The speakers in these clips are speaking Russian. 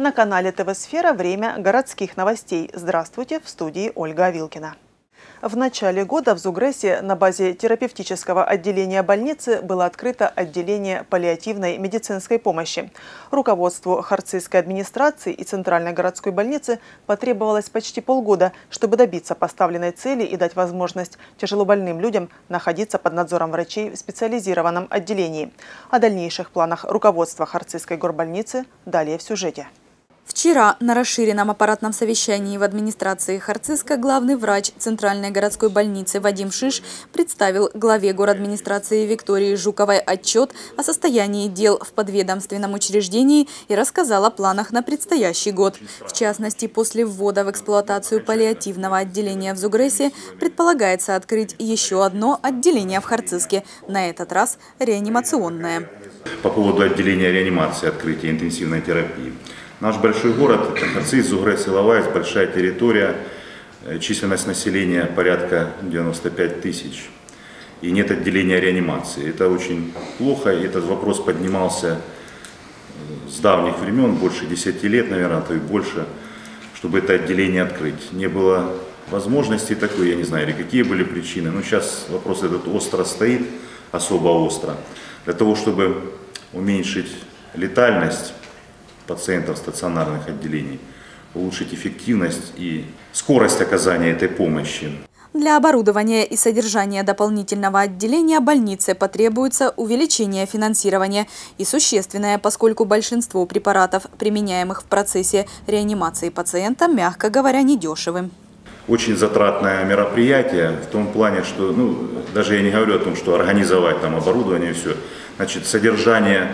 На канале ТВ-Сфера время городских новостей. Здравствуйте, в студии Ольга Авилкина. В начале года в Зугрессе на базе терапевтического отделения больницы было открыто отделение паллиативной медицинской помощи. Руководству Харцизской администрации и Центральной городской больницы потребовалось почти полгода, чтобы добиться поставленной цели и дать возможность тяжелобольным людям находиться под надзором врачей в специализированном отделении. О дальнейших планах руководства Харцизской горбольницы далее в сюжете. Вчера на расширенном аппаратном совещании в администрации Харцизска главный врач Центральной городской больницы Вадим Шиш представил главе городадминистрации Виктории Жуковой отчет о состоянии дел в подведомственном учреждении и рассказал о планах на предстоящий год. В частности, после ввода в эксплуатацию паллиативного отделения в Зугрессе предполагается открыть еще одно отделение в Харцизске, на этот раз реанимационное. По поводу отделения реанимации, открытия интенсивной терапии. Наш большой город, Харциз, Зугресс, Иловайс, большая территория, численность населения порядка 95 тысяч. И нет отделения реанимации. Это очень плохо. Этот вопрос поднимался с давних времен, больше 10 лет, наверное, то и больше, чтобы это отделение открыть. Не было возможности такой, я не знаю, или какие были причины. Но сейчас вопрос этот остро стоит, особо остро. Для того, чтобы уменьшить летальность пациентов стационарных отделений, улучшить эффективность и скорость оказания этой помощи. Для оборудования и содержания дополнительного отделения больницы потребуется увеличение финансирования и существенное, поскольку большинство препаратов, применяемых в процессе реанимации пациента, мягко говоря, недешевы. Очень затратное мероприятие в том плане, что, даже я не говорю о том, что организовать там оборудование и все, значит, содержание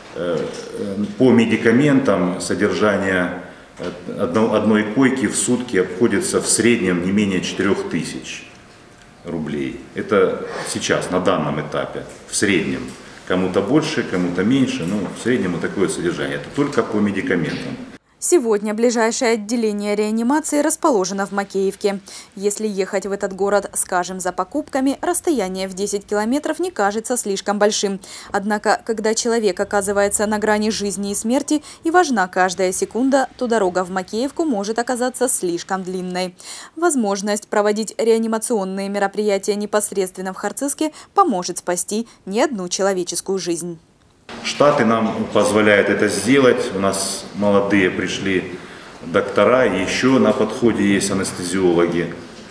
по медикаментам, содержание одной койки в сутки обходится в среднем не менее 4000 рублей. Это сейчас, на данном этапе, в среднем. Кому-то больше, кому-то меньше, но в среднем вот такое содержание. Это только по медикаментам. Сегодня ближайшее отделение реанимации расположено в Макеевке. Если ехать в этот город, скажем, за покупками, расстояние в 10 километров не кажется слишком большим. Однако, когда человек оказывается на грани жизни и смерти и важна каждая секунда, то дорога в Макеевку может оказаться слишком длинной. Возможность проводить реанимационные мероприятия непосредственно в Харцизске поможет спасти не одну человеческую жизнь. Штаты нам позволяют это сделать. У нас молодые пришли доктора, и еще на подходе есть анестезиологи.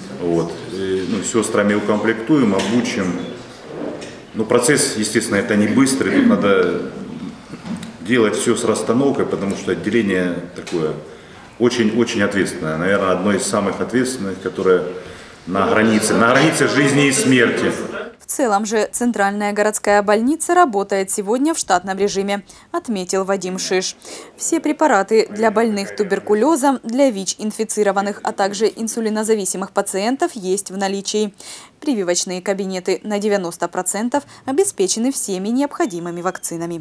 Сестрами укомплектуем, обучим. Но процесс, естественно, это не быстрый. Тут надо делать все с расстановкой, потому что отделение такое очень-очень ответственное. Наверное, одно из самых ответственных, которое на границе жизни и смерти. В целом же Центральная городская больница работает сегодня в штатном режиме, отметил Вадим Шиш. Все препараты для больных туберкулезом, для ВИЧ-инфицированных, а также инсулинозависимых пациентов есть в наличии. Прививочные кабинеты на 90% обеспечены всеми необходимыми вакцинами.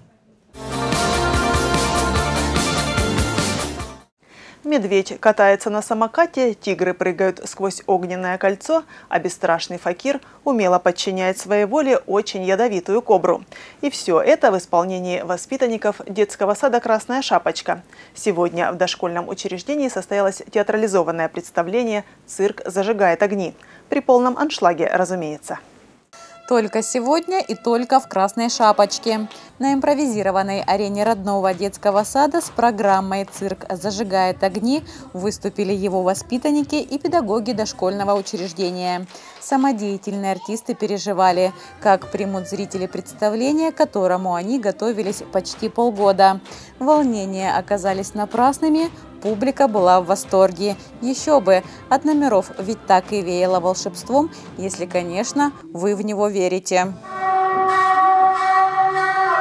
Медведь катается на самокате, тигры прыгают сквозь огненное кольцо, а бесстрашный факир умело подчиняет своей воле очень ядовитую кобру. И все это в исполнении воспитанников детского сада «Красная шапочка». Сегодня в дошкольном учреждении состоялось театрализованное представление «Цирк зажигает огни». При полном аншлаге, разумеется. Только сегодня и только в «Красной шапочке». На импровизированной арене родного детского сада с программой «Цирк зажигает огни» выступили его воспитанники и педагоги дошкольного учреждения. Самодеятельные артисты переживали, как примут зрители представления, к которому они готовились почти полгода. Волнения оказались напрасными. Публика была в восторге. Еще бы, от номеров ведь так и веяло волшебством, если, конечно, вы в него верите.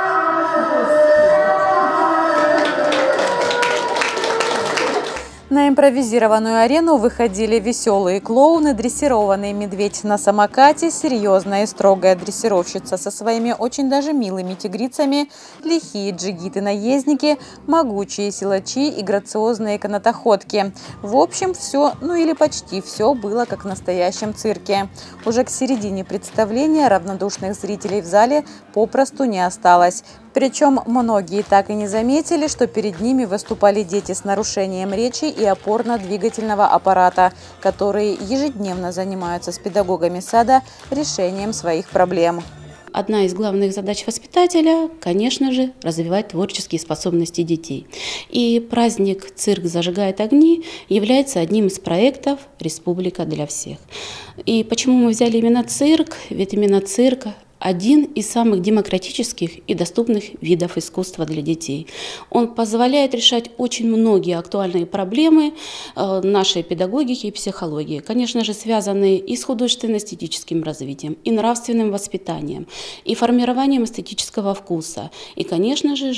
На импровизированную арену выходили веселые клоуны, дрессированный медведь на самокате, серьезная и строгая дрессировщица со своими очень даже милыми тигрицами, лихие джигиты-наездники, могучие силачи и грациозные канатоходки. В общем, все, ну или почти все было как в настоящем цирке. Уже к середине представления равнодушных зрителей в зале попросту не осталось. Причем многие так и не заметили, что перед ними выступали дети с нарушением речи и опорно-двигательного аппарата, которые ежедневно занимаются с педагогами сада решением своих проблем. Одна из главных задач воспитателя, конечно же, развивать творческие способности детей. И праздник «Цирк зажигает огни» является одним из проектов «Республика для всех». И почему мы взяли именно цирк? Ведь именно цирк один из самых демократических и доступных видов искусства для детей. Он позволяет решать очень многие актуальные проблемы нашей педагогики и психологии, конечно же, связанные и с художественно-эстетическим развитием, и нравственным воспитанием, и формированием эстетического вкуса, и, конечно же,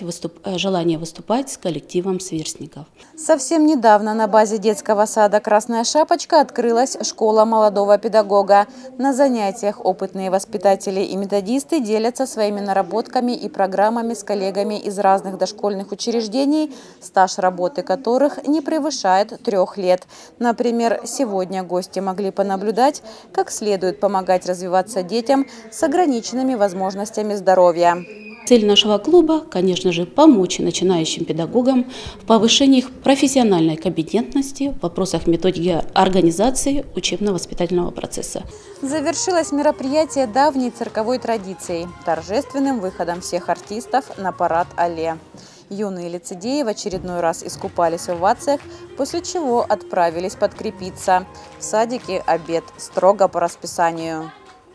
желание выступать с коллективом сверстников. Совсем недавно на базе детского сада «Красная шапочка» открылась школа молодого педагога. На занятиях опытные воспитатели и методисты делятся своими наработками и программами с коллегами из разных дошкольных учреждений, стаж работы которых не превышает 3 лет. Например, сегодня гости могли понаблюдать, как следует помогать развиваться детям с ограниченными возможностями здоровья. Цель нашего клуба, конечно же, помочь начинающим педагогам в повышении их профессиональной компетентности в вопросах методики организации учебно-воспитательного процесса. Завершилось мероприятие давней цирковой традицией – торжественным выходом всех артистов на парад алле. Юные лицедеи в очередной раз искупались в овациях, после чего отправились подкрепиться. В садике обед строго по расписанию.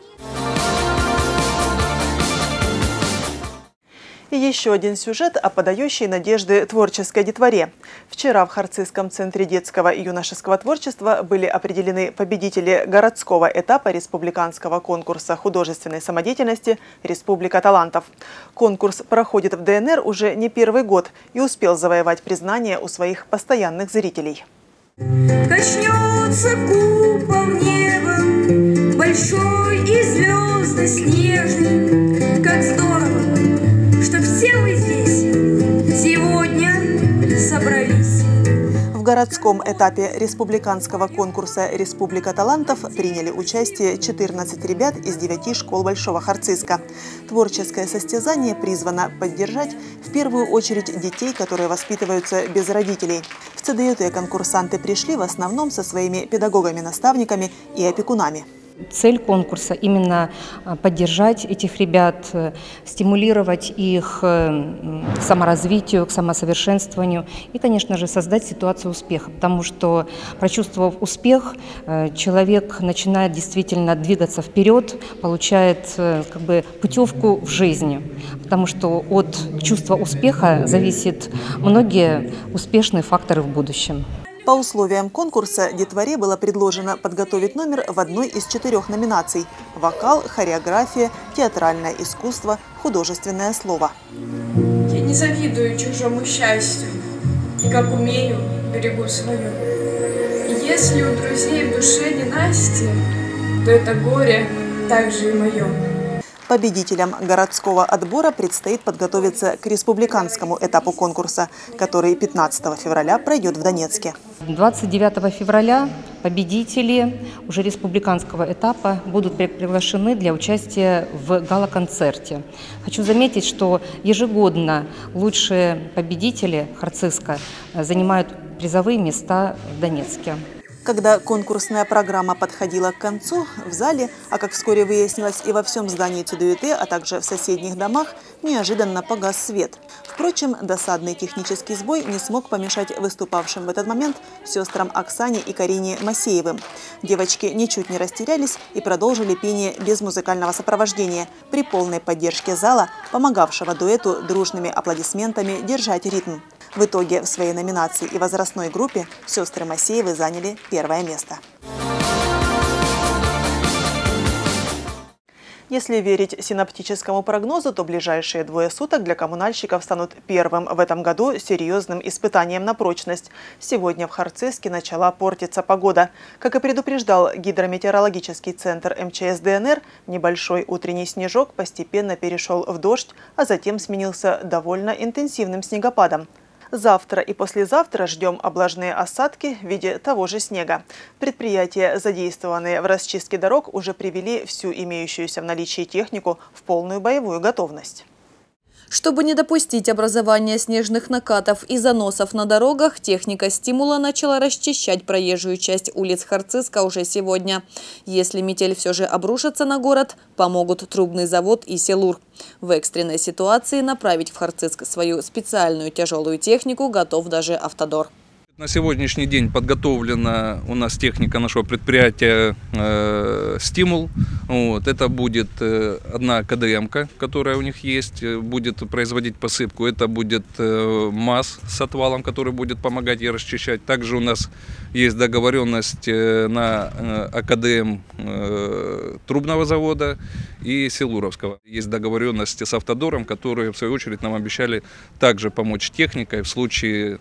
И еще один сюжет о подающей надежды творческой детворе. Вчера в Харцизском центре детского и юношеского творчества были определены победители городского этапа республиканского конкурса художественной самодеятельности «Республика талантов». Конкурс проходит в ДНР уже не первый год и успел завоевать признание у своих постоянных зрителей. Качнется купол неба, большой и звезды снежный, как здорово, что все мы здесь сегодня собрались. В городском этапе республиканского конкурса «Республика талантов» приняли участие 14 ребят из 9 школ Большого Харциска. Творческое состязание призвано поддержать в первую очередь детей, которые воспитываются без родителей. В ЦДЮТ конкурсанты пришли в основном со своими педагогами-наставниками и опекунами. Цель конкурса именно поддержать этих ребят, стимулировать их к саморазвитию, к самосовершенствованию и, конечно же, создать ситуацию успеха. Потому что, прочувствовав успех, человек начинает действительно двигаться вперед, получает путевку в жизнь. Потому что от чувства успеха зависят многие успешные факторы в будущем. По условиям конкурса детворе было предложено подготовить номер в одной из 4 номинаций – вокал, хореография, театральное искусство, художественное слово. Я не завидую чужому счастью, и как умею, берегу свое. И если у друзей в душе ненастье, то это горе также и мое. Победителям городского отбора предстоит подготовиться к республиканскому этапу конкурса, который 15 февраля пройдет в Донецке. 29 февраля победители уже республиканского этапа будут приглашены для участия в гала-концерте. Хочу заметить, что ежегодно лучшие победители Харциска занимают призовые места в Донецке. Когда конкурсная программа подходила к концу, в зале, а как вскоре выяснилось и во всем здании ЦДЮТ, а также в соседних домах, неожиданно погас свет. Впрочем, досадный технический сбой не смог помешать выступавшим в этот момент сестрам Оксане и Карине Масеевым. Девочки ничуть не растерялись и продолжили пение без музыкального сопровождения, при полной поддержке зала, помогавшего дуэту дружными аплодисментами держать ритм. В итоге в своей номинации и возрастной группе сестры Масеевы заняли 1-е место. Если верить синоптическому прогнозу, то ближайшие 2 суток для коммунальщиков станут первым в этом году серьезным испытанием на прочность. Сегодня в Харцизске начала портиться погода. Как и предупреждал гидрометеорологический центр МЧС ДНР, небольшой утренний снежок постепенно перешел в дождь, а затем сменился довольно интенсивным снегопадом. Завтра и послезавтра ждем облажные осадки в виде того же снега. Предприятия, задействованные в расчистке дорог, уже привели всю имеющуюся в наличии технику в полную боевую готовность. Чтобы не допустить образования снежных накатов и заносов на дорогах, техника «Стимула» начала расчищать проезжую часть улиц Харцизска уже сегодня. Если метель все же обрушится на город, помогут трубный завод и Силур. В экстренной ситуации направить в Харцизск свою специальную тяжелую технику готов даже Автодор. На сегодняшний день подготовлена у нас техника нашего предприятия «Стимул». Вот. Это будет одна КДМ-ка, которая у них есть, будет производить посыпку. Это будет МАЗ с отвалом, который будет помогать ей расчищать. Также у нас есть договоренность на АКДМ трубного завода и Силуровского. Есть договоренности с Автодором, которые в свою очередь нам обещали также помочь техникой в случае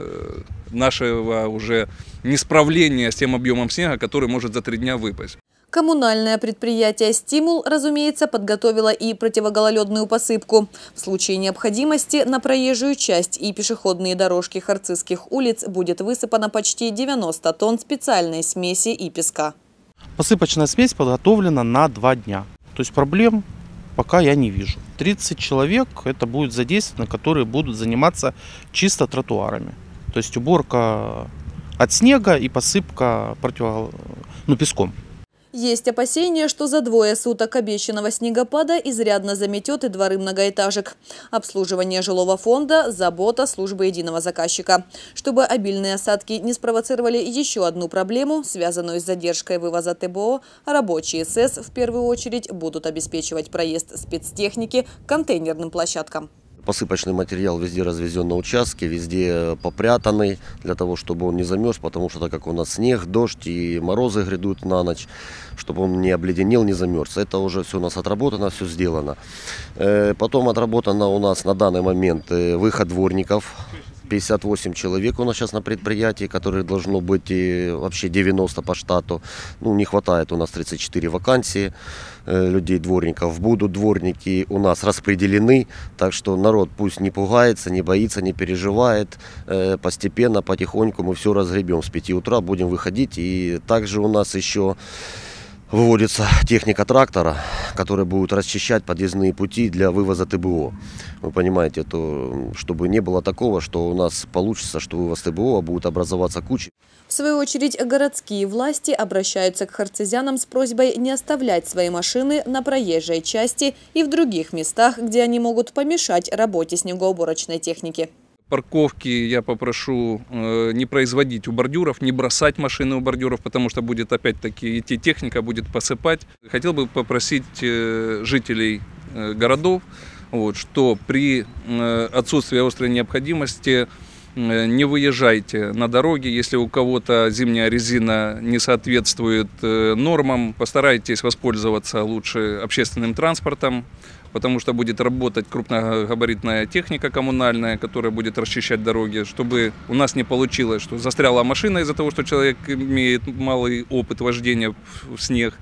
нашего уже несправления с тем объемом снега, который может за 3 дня выпасть. Коммунальное предприятие «Стимул», разумеется, подготовило и противогололедную посыпку. В случае необходимости на проезжую часть и пешеходные дорожки харцизских улиц будет высыпано почти 90 тонн специальной смеси и песка. Посыпочная смесь подготовлена на 2 дня. То есть проблем пока я не вижу. 30 человек это будет задействовано, которые будут заниматься чисто тротуарами. То есть уборка от снега и посыпка песком. Есть опасения, что за 2 суток обещанного снегопада изрядно заметет и дворы многоэтажек. Обслуживание жилого фонда – забота службы единого заказчика. Чтобы обильные осадки не спровоцировали еще одну проблему, связанную с задержкой вывоза ТБО, рабочие СЭС в первую очередь будут обеспечивать проезд спецтехники к контейнерным площадкам. Посыпочный материал везде развезен на участке, везде попрятанный, для того, чтобы он не замерз, потому что так как у нас снег, дождь и морозы грядут на ночь, чтобы он не обледенел, не замерз. Это уже все у нас отработано, все сделано. Потом отработано у нас на данный момент выход дворников. 58 человек у нас сейчас на предприятии, которых должно быть вообще 90 по штату. Ну, не хватает у нас 34 вакансии людей, дворников. Будут дворники у нас распределены, так что народ пусть не пугается, не боится, не переживает. Постепенно, потихоньку мы все разгребем. С 5 утра будем выходить. И также у нас еще выводится техника трактора, которая будет расчищать подъездные пути для вывоза ТБО. Вы понимаете, то, чтобы не было такого, что у нас получится, что вывоз ТБО будет образоваться кучей. В свою очередь, городские власти обращаются к харцизянам с просьбой не оставлять свои машины на проезжей части и в других местах, где они могут помешать работе снегоуборочной техники. Парковки я попрошу не производить у бордюров, не бросать машины у бордюров, потому что будет опять-таки идти техника, будет посыпать. Хотел бы попросить жителей городов, что при отсутствии острой необходимости не выезжайте на дороги. Если у кого-то зимняя резина не соответствует нормам, постарайтесь воспользоваться лучше общественным транспортом, потому что будет работать крупногабаритная техника коммунальная, которая будет расчищать дороги, чтобы у нас не получилось, что застряла машина из-за того, что человек имеет малый опыт вождения в снег.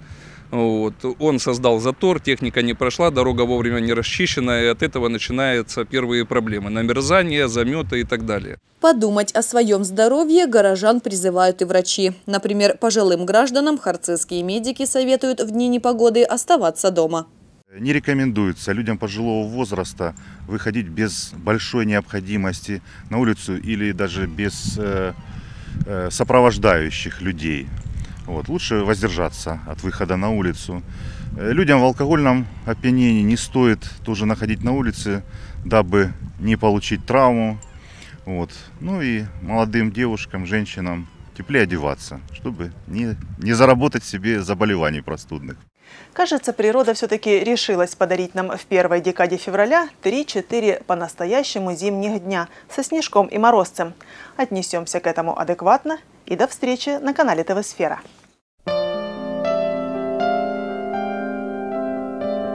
Он создал затор, техника не прошла, дорога вовремя не расчищена, и от этого начинаются первые проблемы – намерзание, заметы и так далее. Подумать о своем здоровье горожан призывают и врачи. Например, пожилым гражданам харцизские медики советуют в дни непогоды оставаться дома. Не рекомендуется людям пожилого возраста выходить без большой необходимости на улицу или даже без сопровождающих людей. Лучше воздержаться от выхода на улицу. Людям в алкогольном опьянении не стоит тоже находить на улице, дабы не получить травму. Ну и молодым девушкам, женщинам теплее одеваться, чтобы не заработать себе заболеваний простудных. Кажется, природа все-таки решилась подарить нам в первой декаде февраля 3-4 по-настоящему зимних дня со снежком и морозцем. Отнесемся к этому адекватно и до встречи на канале ТВ Сфера.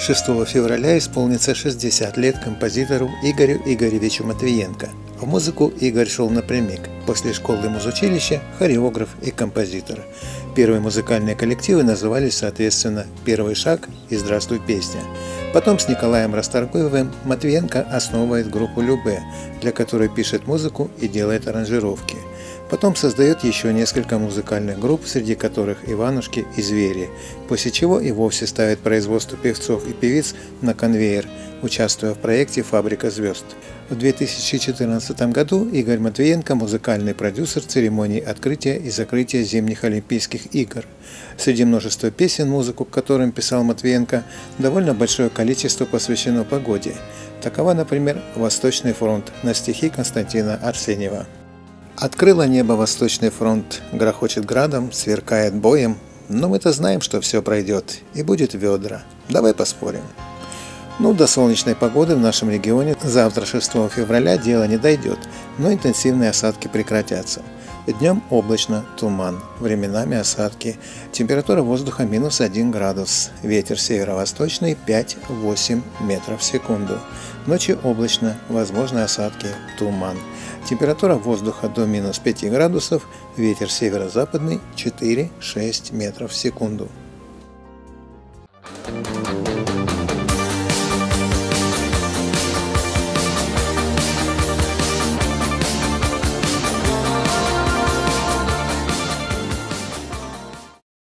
6 февраля исполнится 60 лет композитору Игорю Игоревичу Матвиенко. В музыку Игорь шел напрямик. После школы музучилища хореограф и композитор. Первые музыкальные коллективы назывались, соответственно, «Первый шаг» и «Здравствуй, песня». Потом с Николаем Расторгуевым Матвиенко основывает группу «Любэ», для которой пишет музыку и делает аранжировки. Потом создает еще несколько музыкальных групп, среди которых «Иванушки» и «Звери», после чего и вовсе ставит производство певцов и певиц на конвейер, участвуя в проекте «Фабрика звезд». В 2014 году Игорь Матвиенко – музыкальный продюсер церемоний открытия и закрытия зимних Олимпийских игр. Среди множества песен, музыку к которым писал Матвиенко, довольно большое количество посвящено погоде. Такова, например, «Восточный фронт» на стихи Константина Арсеньева. Открыло небо Восточный фронт, грохочет градом, сверкает боем, но мы-то знаем, что все пройдет и будет ведра. Давай поспорим. До солнечной погоды в нашем регионе завтра, 6 февраля, дело не дойдет, но интенсивные осадки прекратятся. Днем облачно, туман, временами осадки, температура воздуха -1 градус, ветер северо-восточный 5-8 метров в секунду. Ночью облачно, возможны осадки, туман. Температура воздуха до -5 градусов, ветер северо-западный 4-6 метров в секунду.